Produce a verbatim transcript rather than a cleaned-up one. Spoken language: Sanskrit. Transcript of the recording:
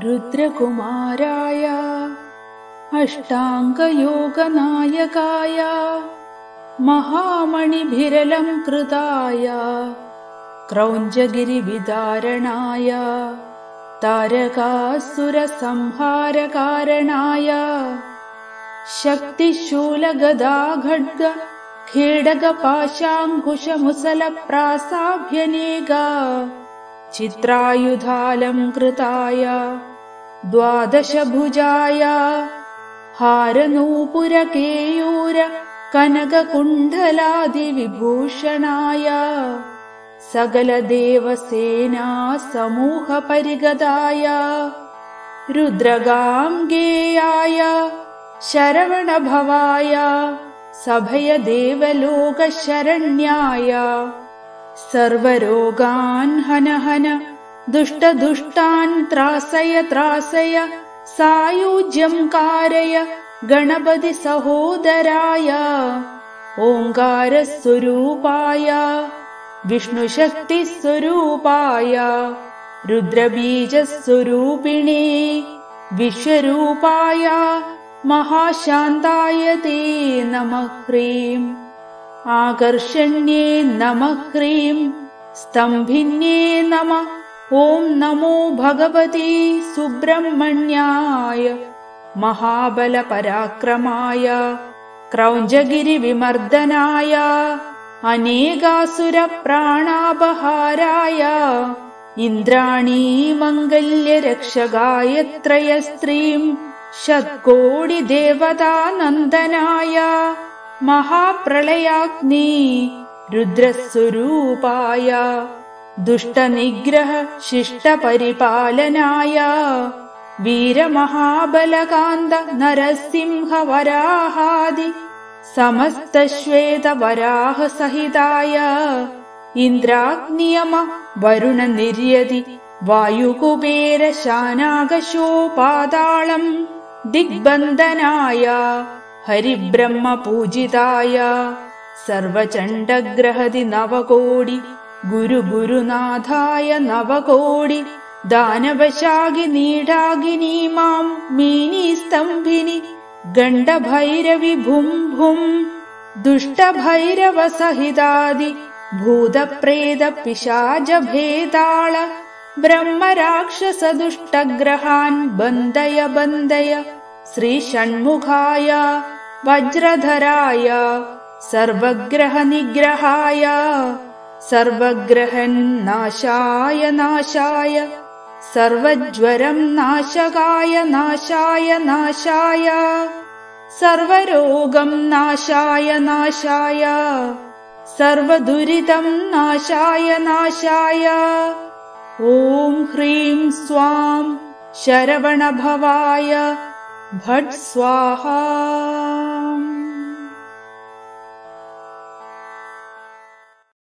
रुद्रकुमाराय अष्टाङ्गयोगनायकाय महामणिभिरलं कृताय क्रौञ्चगिरिविदारणाय तारकासुरसंहारकारणाय शक्तिशूलगदाखड्ग खेडगपाशाङ्कुशमुसलप्रासाभ्यनेगा चित्रायुधालं कृताय द्वादशभुजाय हारनूपुरकेयूर कनककुण्डलादिविभूषणाय सकलदेवसेना समूहपरिगताय रुद्रगाङ्गेयाय शरवणभवाय सभयदेवलोकशरण्याय सर्वरोगान् हन हन दुष्टदुष्टान् त्रासय त्रासय सायुज्यं कारय गणपति सहोदराय ओङ्कारस्वरूपाय विष्णुशक्तिस्वरूपाय रुद्रबीजस्वरूपिणे विश्वरूपाय महाशान्ताय ते नमः ह्रीं आकर्षण्ये नमः ह्रीं स्तम्भिन्ये नमः ॐ नमो भगवते सुब्रह्मण्याय महाबलपराक्रमाय क्रौञ्चगिरिविमर्दनाय अनेकासुरप्राणापहाराय इन्द्राणी मङ्गल्यरक्षगाय त्रयस्त्रीं शतकोटिदेवतानन्दनाय महाप्रलयाग्नि रुद्रस्वरूपाय दुष्टनिग्रह शिष्टपरिपालनाय वीरमहाबलकान्त नरसिंहवराहादि समस्तश्वेतवराहसहिताय इन्द्राग्नियम वरुणनिर्यति वायुकुबेरशानागशोपातालं दिग्बन्धनाय हरिब्रह्मपूजिताय सर्वचण्डग्रहदि नवकोटि गुरुगुरुनाथाय नवकोटि दानवशागिनीडागिनी मां मीनीस्तम्भिनि गण्डभैरवि भुं भुं दुष्टभैरवसहितादि भूतप्रेतपिशाचभेताळ ब्रह्मराक्षसदुष्टग्रहान् बन्धय बन्धय श्रीषण्मुखाय वज्रधराय सर्वग्रहनिग्रहाय सर्वग्रहन्नाशाय नाशाय सर्वज्वरं नाशकाय नाशाय नाशाय सर्वरोगं नाशाय नाशाय सर्वदुरितं नाशाय नाशाय ॐ ह्रीं स्वां शरवणभवाय भट् स्वाहा।